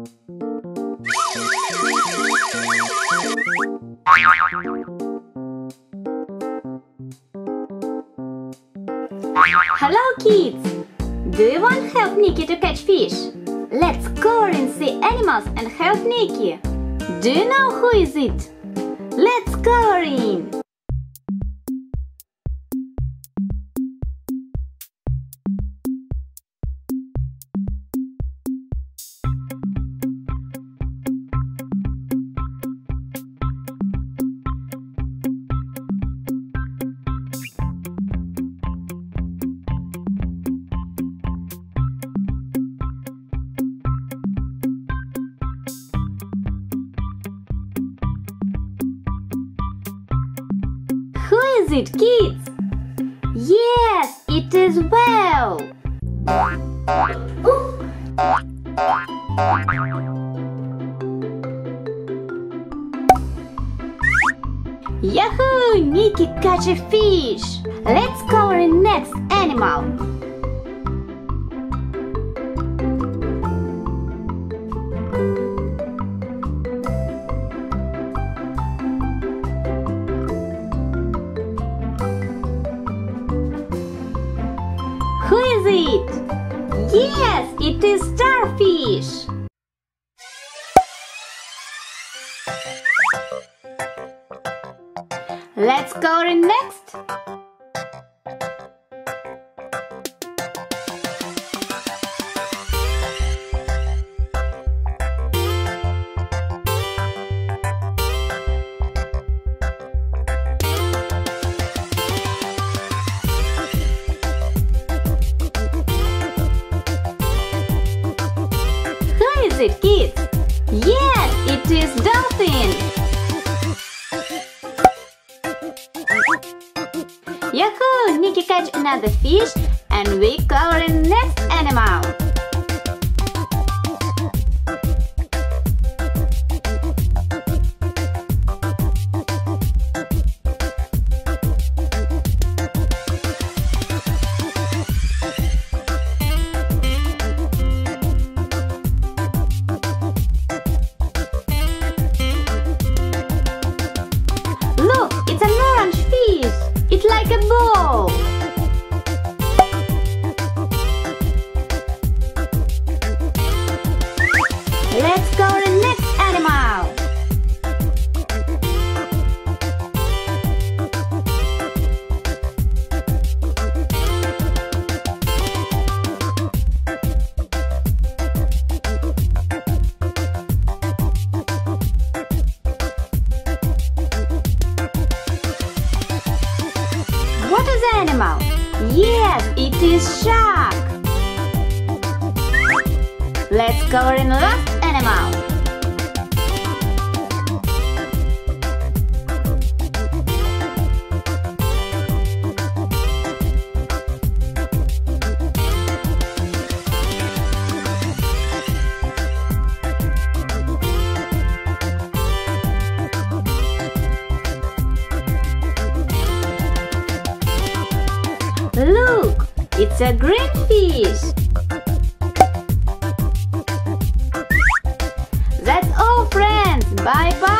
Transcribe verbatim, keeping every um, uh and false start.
Hello kids! Do you want help Nikki to catch fish? Let's color in sea animals and help Nikki. Do you know who is it? Let's color in! Who is it, kids? Yes, it is whale. Yahoo! Nikki catch a fish. Let's color in next animal. Who is it? Yes, it is starfish. Let's color in next. Is it, kids? Yes, it is dolphin. Yahoo! Nikki catch another fish and we color in next animal. Look, it's an orange fish. It's like a ball. Let's go to the next animal. What is the animal? Yes, it is shark. Let's color in the last animal. Look, it's a green fish. That's all, friends. Bye bye.